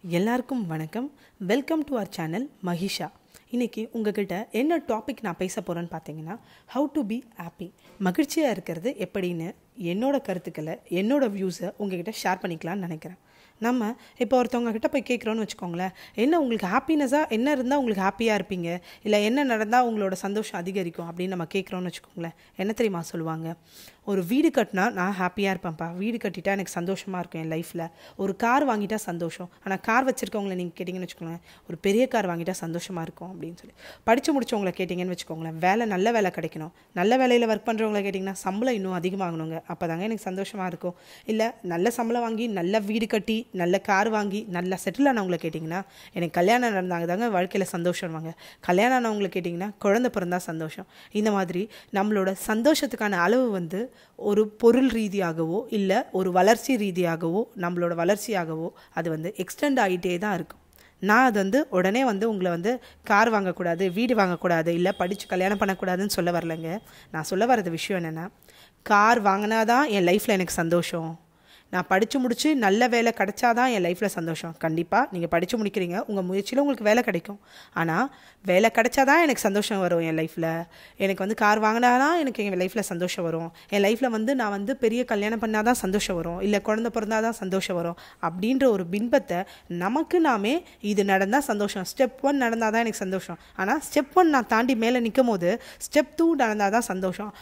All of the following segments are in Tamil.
எல்லாருக்கும் வணக்கம். Welcome to our channel MahiShya. இன்றைக்கி உங்ககிட்ட என்ன டாபிக் நான் பேச போகிறேன்னு பார்த்தீங்கன்னா, ஹவு டு பி ஹாப்பி, மகிழ்ச்சியாக இருக்கிறது எப்படின்னு என்னோடய கருத்துக்களை, என்னோடய வியூஸை உங்ககிட்ட ஷேர் பண்ணிக்கலான்னு நினைக்கிறேன். நம்ம இப்போ ஒருத்தவங்க கிட்ட போய் கேட்குறோன்னு வச்சுக்கோங்களேன், என்ன உங்களுக்கு ஹாப்பினஸாக என்ன இருந்தால் உங்களுக்கு ஹாப்பியாக இருப்பீங்க, இல்லை என்ன நடந்தால் உங்களோட சந்தோஷம் அதிகரிக்கும் அப்படின்னு நம்ம கேட்குறோன்னு வச்சுக்கோங்களேன். என்ன தெரியுமா சொல்லுவாங்க? ஒரு வீடு கட்டினா நான் ஹாப்பியாக இருப்பேன்ப்பா, வீடு கட்டிட்டா எனக்கு சந்தோஷமாக இருக்கும் என் லைஃப்பில். ஒரு கார் வாங்கிட்டா சந்தோஷம். ஆனால் கார் வச்சுருக்கவங்கள நீங்கள் கேட்டிங்கன்னு வச்சுக்கோங்களேன், ஒரு பெரிய கார் வாங்கிட்டா சந்தோஷமாக இருக்கும் அப்படின்னு சொல்லி. படித்து முடிச்சவங்களை கேட்டிங்கன்னு வச்சுக்கோங்களேன், நல்ல வேலை கிடைக்கணும். நல்ல வேலையில் ஒர்க் பண்ணுறவங்களை கேட்டிங்கன்னா சம்பளம் இன்னும் அதிகமாகணுங்க, அப்போ தாங்க எனக்கு சந்தோஷமாக இருக்கும். இல்லை நல்ல சம்பளம் வாங்கி நல்ல வீடு கட்டி நல்ல கார் வாங்கி நல்லா செட்டில் ஆனவங்களை கேட்டிங்கன்னா எனக்கு கல்யாணம் நடந்தாங்க தாங்க வாழ்க்கையில் சந்தோஷம் வாங்க. கல்யாணம் ஆனவங்களை கேட்டிங்கன்னா குழந்தை பிறந்தா சந்தோஷம். இந்த மாதிரி நம்மளோட சந்தோஷத்துக்கான அளவு வந்து ஒரு பொருள் ரீதியாகவோ இல்லை ஒரு வளர்ச்சி ரீதியாகவோ நம்மளோட வளர்ச்சியாகவோ அது வந்து எக்ஸ்டெண்ட் ஆகிட்டே தான் இருக்கும். நான் அது வந்து உடனே வந்து உங்களை வந்து கார் வாங்கக்கூடாது, வீடு வாங்கக்கூடாது, இல்லை படித்து கல்யாணம் பண்ணக்கூடாதுன்னு சொல்ல வரலைங்க. நான் சொல்ல வர்றது விஷயம் என்னென்னா, கார் வாங்கினாதான் என் லைஃப்பில் எனக்கு சந்தோஷம், நான் படித்து முடித்து நல்ல வேலை கிடைச்சாதான் என் லைஃப்பில் சந்தோஷம். கண்டிப்பாக நீங்கள் படித்து முடிக்கிறீங்க, உங்கள் முயற்சியில் உங்களுக்கு வேலை கிடைக்கும். ஆனால் வேலை கிடைச்சாதான் எனக்கு சந்தோஷம் வரும் என் லைஃப்பில். எனக்கு வந்து கார் வாங்கினாதான் எனக்கு என் லைஃப்பில் சந்தோஷம் வரும். என் லைஃப்பில் வந்து நான் வந்து பெரிய கல்யாணம் பண்ணால் தான் சந்தோஷம் வரும், இல்லை குழந்தை பிறந்தால் தான் சந்தோஷம் வரும் அப்படின்ற ஒரு பின்பத்தை நமக்கு நாமே, இது நடந்தால் சந்தோஷம், ஸ்டெப் 1 நடந்தால் தான் எனக்கு சந்தோஷம், ஆனால் ஸ்டெப் 1 நான் தாண்டி மேலே நிற்கும் போது ஸ்டெப் 2 நடந்தால் தான் சந்தோஷம்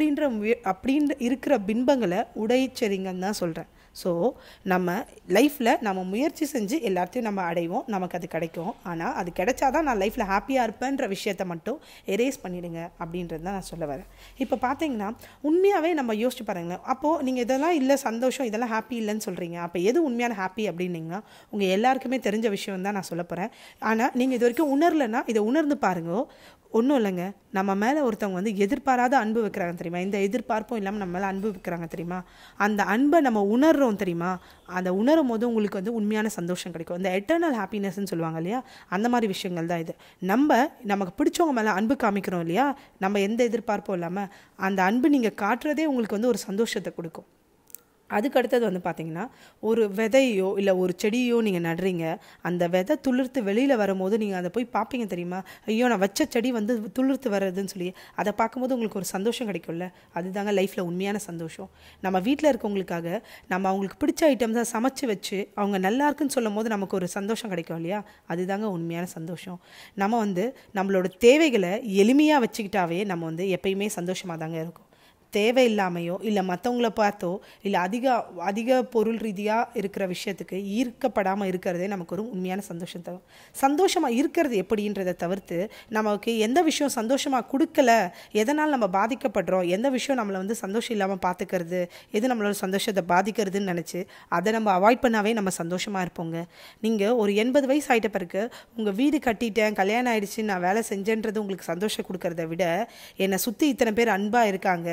அப்படின்ற இருக்கிற பின்பங்களை உடைச்சரிங்கன்னு தான் சொல்கிறேன். ஸோ நம்ம லைஃப்பில் நம்ம முயற்சி செஞ்சு எல்லாத்தையும் நம்ம அடைவோம், நமக்கு அது கிடைக்கும். ஆனால் அது கிடைச்சாதான் நான் லைஃப்பில் ஹாப்பியாக இருப்பேன்ற விஷயத்தை மட்டும் எரேஸ் பண்ணிவிடுங்க அப்படின்றது தான் நான் சொல்ல வரேன். இப்போ பார்த்தீங்கன்னா உண்மையாகவே நம்ம யோசிச்சு பாருங்களேன். அப்போது நீங்கள் இதெல்லாம் இல்லை சந்தோஷம், இதெல்லாம் ஹாப்பி இல்லைன்னு சொல்கிறீங்க, அப்போ எது உண்மையான ஹாப்பி அப்படின்னீங்கன்னா உங்கள் எல்லாருக்குமே தெரிஞ்ச விஷயம் தான் நான் சொல்ல போகிறேன். ஆனால் நீங்கள் இது வரைக்கும் உணரலைன்னா இதை உணர்ந்து பாருங்க. ஒன்றும் இல்லைங்க, நம்ம மேலே ஒருத்தவங்க வந்து எதிர்பாராத அன்பு வைக்கிறாங்க தெரியுமா, இந்த எதிர்பார்ப்பும் இல்லாமல் நம்ம மேலே அன்பு வைக்கிறாங்க தெரியுமா, அந்த அன்பை நம்ம உணர்றோம் தெரியுமா, அந்த உணரும் போது உங்களுக்கு வந்து உண்மையான சந்தோஷம் கிடைக்கும். இந்த எட்டர்னல் ஹாப்பினஸ்ன்னு சொல்லுவாங்க இல்லையா, அந்த மாதிரி விஷயங்கள் தான் இது. நமக்கு பிடிச்சவங்க மேலே அன்பு காமிக்கிறோம் இல்லையா, நம்ம எந்த எதிர்பார்ப்பும் இல்லாமல் அந்த அன்பு நீங்கள் காட்டுறதே உங்களுக்கு வந்து ஒரு சந்தோஷத்தை கொடுக்கும். அதுக்கு அடுத்தது வந்து பார்த்திங்கன்னா, ஒரு விதையோ இல்லை ஒரு செடியோ நீங்கள் நடுறீங்க, அந்த விதை துளிர்த்து வெளியில் வரும்போது நீங்கள் அதை போய் பார்ப்பீங்க தெரியுமா, ஐயோ நான் வச்ச செடி வந்து துளிர்த்து வர்றதுன்னு சொல்லி அதை பார்க்கும்போது உங்களுக்கு ஒரு சந்தோஷம் கிடைக்கும்ல, அதுதாங்க லைஃப்பில் உண்மையான சந்தோஷம். நம்ம வீட்டில் இருக்கவங்களுக்காக நம்ம அவங்களுக்கு பிடிச்ச ஐட்டம்ஸை சமைச்சு வச்சு அவங்க நல்லா இருக்குன்னு சொல்லும் போது நமக்கு ஒரு சந்தோஷம் கிடைக்கும் இல்லையா, அதுதாங்க உண்மையான சந்தோஷம். நம்ம வந்து நம்மளோட தேவைகளை எளிமையாக வச்சுக்கிட்டாவே நம்ம வந்து எப்பயுமே சந்தோஷமாக தாங்க இருக்கும். தேவையில்லாமையோ இல்லை மற்றவங்கள பார்த்தோ இல்லை அதிக பொருள் ரீதியாக இருக்கிற விஷயத்துக்கு ஈர்க்கப்படாமல் இருக்கிறதே நமக்கு ஒரு உண்மையான சந்தோஷம் தரும். சந்தோஷமாக இருக்கிறது எப்படின்றதை தவிர்த்து நமக்கு எந்த விஷயம் சந்தோஷமாக கொடுக்கல, எதனால் நம்ம பாதிக்கப்படுறோம், எந்த விஷயம் நம்மளை வந்து சந்தோஷம் இல்லாமல் பார்த்துக்கிறது, எது நம்மளோட சந்தோஷத்தை பாதிக்கிறதுன்னு நினச்சி அதை நம்ம அவாய்ட் பண்ணாவே நம்ம சந்தோஷமாக இருப்போங்க. நீங்கள் ஒரு 80 வயசு ஆகிட்ட பிறகு உங்கள் வீடு கட்டிட்டேன், கல்யாணம் ஆகிடுச்சு, நான் வேலை செஞ்சேன்றது உங்களுக்கு சந்தோஷம் கொடுக்கறத விட என்னை சுற்றி இத்தனை பேர் அன்பாக இருக்காங்க,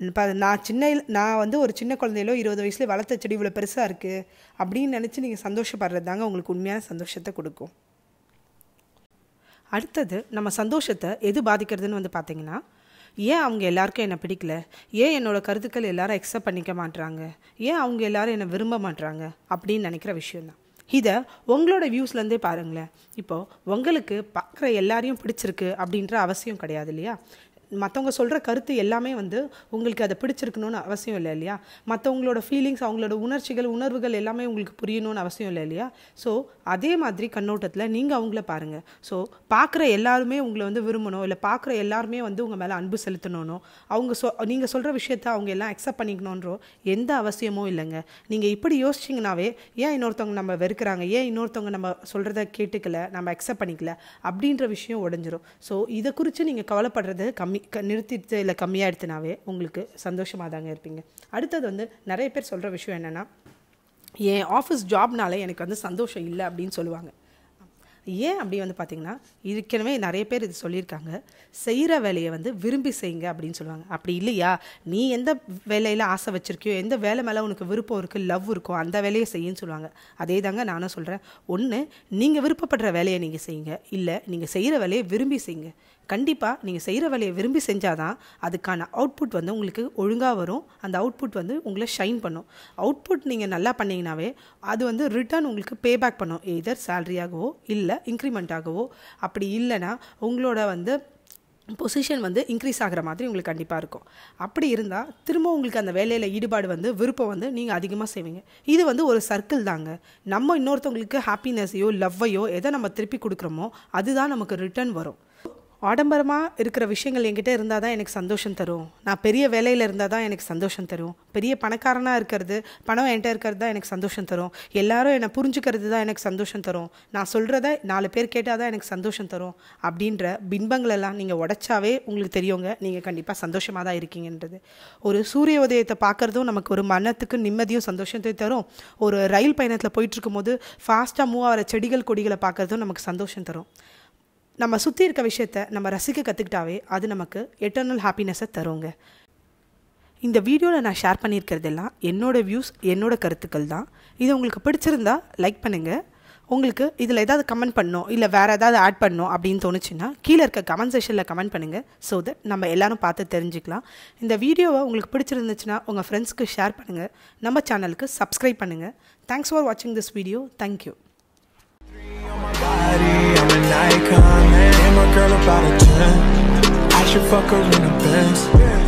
நான் வந்து ஒரு சின்ன குழந்தையிலோ 20 வயசுல வளர்த்த செடி இவ்வளோ பெருசாக இருக்குது அப்படின்னு நினச்சி நீங்கள் சந்தோஷப்படுறது தாங்க உங்களுக்கு உண்மையான சந்தோஷத்தை கொடுக்கும். அடுத்தது நம்ம சந்தோஷத்தை எது பாதிக்கிறதுன்னு வந்து பார்த்தீங்கன்னா, ஏன் அவங்க எல்லாருக்கும் என்னை பிடிக்கல, ஏன் என்னோடய கருத்துக்கள் எல்லாரும் அக்செப்ட் பண்ணிக்க மாட்டுறாங்க, ஏன் அவங்க எல்லாரும் என்னை விரும்ப மாட்டுறாங்க அப்படின்னு நினைக்கிற விஷயந்தான். இதை உங்களோட வியூஸ்லேருந்தே பாருங்களேன். இப்போது உங்களுக்கு பார்க்குற எல்லாரையும் பிடிச்சிருக்கு அப்படின்ற அவசியம் கிடையாது இல்லையா, மற்றவங்க சொல்கிற கருத்து எல்லாமே வந்து உங்களுக்கு அதை பிடிச்சிருக்கணும்னு அவசியம் இல்லை இல்லையா, மற்றவங்களோட ஃபீலிங்ஸ், அவங்களோட உணர்வுகள் எல்லாமே உங்களுக்கு புரியணும்னு அவசியம் இல்லை இல்லையா. ஸோ அதே மாதிரி கண்ணோட்டத்தில் நீங்கள் அவங்கள பாருங்கள். ஸோ பார்க்குற எல்லாருமே உங்களை வந்து விரும்பணும், இல்லை பார்க்குற எல்லாருமே வந்து உங்கள் மேலே அன்பு செலுத்தணும்னோ நீங்கள் சொல்கிற விஷயத்த அவங்க எல்லாம் அக்செப்ட் பண்ணிக்கணுன்றோ எந்த அவசியமும் இல்லைங்க. நீங்கள் இப்படி யோசிச்சிங்கனாவே ஏன் இன்னொருத்தவங்க நம்ம வெறுக்கிறாங்க, ஏன் இன்னொருத்தவங்க நம்ம சொல்கிறத கேட்டுக்கல, நம்ம அக்செப்ட் பண்ணிக்கல அப்படின்ற விஷயம் உடஞ்சிரும். ஸோ இதை குறித்து நீங்கள் கவலைப்படுறது நிறுத்திட்டு இல்லை கம்மியாக எடுத்துனாவே உங்களுக்கு சந்தோஷமாக தாங்க இருப்பீங்க. அடுத்தது வந்து நிறைய பேர் சொல்கிற விஷயம் என்னென்னா, என் ஆஃபீஸ் ஜாப்னால எனக்கு வந்து சந்தோஷம் இல்லை அப்படின்னு சொல்லுவாங்க. ஏன் அப்படி வந்து பார்த்திங்கன்னா, ஏற்கனவே நிறைய பேர் இது சொல்லியிருக்காங்க, செய்கிற வேலையை வந்து விரும்பி செய்யுங்க அப்படின்னு சொல்லுவாங்க. அப்படி இல்லையா, நீ எந்த வேலையில் ஆசை வச்சுருக்கியோ, எந்த வேலை மேலே உனக்கு விருப்பம் இருக்குது, லவ் இருக்கோ அந்த வேலையை செய்யுன்னு சொல்லுவாங்க. அதே தாங்க நானும் சொல்கிறேன். ஒன்று, நீங்கள் விருப்பப்படுற வேலையை நீங்கள் செய்யுங்க, இல்லை நீங்கள் செய்கிற வேலையை விரும்பி செய்யுங்க. கண்டிப்பாக நீங்கள் செய்கிற வேலையை விரும்பி செஞ்சால் தான் அதுக்கான அவுட்புட் வந்து உங்களுக்கு ஒழுங்காக வரும். அந்த அவுட்புட் வந்து உங்களை ஷைன் பண்ணும். அவுட்புட் நீங்கள் நல்லா பண்ணிங்கனாவே அது வந்து ரிட்டர்ன் உங்களுக்கு பேபேக் பண்ணும். எதர் சேலரியாகவோ இல்லை இன்க்ரிமெண்ட்டாகவோ, அப்படி இல்லைன்னா உங்களோட வந்து பொசிஷன் வந்து இன்க்ரீஸ் ஆகிற மாதிரி உங்களுக்கு கண்டிப்பாக இருக்கும். அப்படி இருந்தால் திரும்ப உங்களுக்கு அந்த வேலையில் ஈடுபாடு வந்து விருப்பம் வந்து நீங்கள் அதிகமாக செய்வீங்க. இது வந்து ஒரு சர்க்கிள் தாங்க. நம்ம இன்னொருத்தவங்களுக்கு ஹாப்பினஸையோ லவ்வையோ எதை நம்ம திருப்பி கொடுக்குறோமோ அதுதான் நமக்கு ரிட்டர்ன் வரும். ஆடம்பரமாக இருக்கிற விஷயங்கள் என்கிட்ட இருந்தால் தான் எனக்கு சந்தோஷம் தரும். நான் பெரிய வேலையில் இருந்தால் தான் எனக்கு சந்தோஷம் தரும். பெரிய பணக்காரனாக இருக்கிறது, பணம் என்கிட்ட இருக்கிறது தான் எனக்கு சந்தோஷம் தரும். எல்லாரும் என்னை புரிஞ்சுக்கிறது தான் எனக்கு சந்தோஷம் தரும். நான் சொல்கிறத 4 பேர் கேட்டால் தான் எனக்கு சந்தோஷம் தரும். அப்படின்ற பின்பங்களெல்லாம் நீங்கள் உடைச்சாவே உங்களுக்கு தெரியுங்க, நீங்கள் கண்டிப்பாக சந்தோஷமாக தான் இருக்கீங்கன்றது. ஒரு சூரிய உதயத்தை பார்க்குறதும் நமக்கு ஒரு மனத்துக்கு நிம்மதியும் சந்தோஷத்தையும் தரும். ஒரு ரயில் பயணத்தில் போயிட்டுருக்கும் போது ஃபாஸ்ட்டாக மூவ் ஆகிற செடிகள் கொடிகளை பார்க்குறதும் நமக்கு சந்தோஷம் தரும். நம்ம சுற்றி இருக்க விஷயத்தை நம்ம ரசிக்க கற்றுக்கிட்டாவே அது நமக்கு எட்டர்னல் ஹாப்பினஸை தருங்க. இந்த வீடியோவில் நான் ஷேர் பண்ணியிருக்கிறதெல்லாம் என்னோடய வியூஸ், என்னோடய கருத்துக்கள் தான். இது உங்களுக்கு பிடிச்சிருந்தா லைக் பண்ணுங்கள். உங்களுக்கு இதில் ஏதாவது கமெண்ட் பண்ணணும் இல்லை வேறு ஏதாவது ஆட் பண்ணணும் அப்படின்னு தோணுச்சுன்னா கீழே இருக்க கமெண்ட் செக்ஷனில் கமெண்ட் பண்ணுங்கள். ஸோ தட் நம்ம எல்லோரும் பார்த்து தெரிஞ்சுக்கலாம். இந்த வீடியோவை உங்களுக்கு பிடிச்சிருந்துச்சுன்னா உங்கள் ஃப்ரெண்ட்ஸ்க்கு ஷேர் பண்ணுங்கள். நம்ம சேனலுக்கு சப்ஸ்கிரைப் பண்ணுங்கள். தேங்க்ஸ் ஃபார் வாட்சிங் this video. Thank you. I'm an icon, man. I'm a girl about a 10. I should fuck her in the Benz.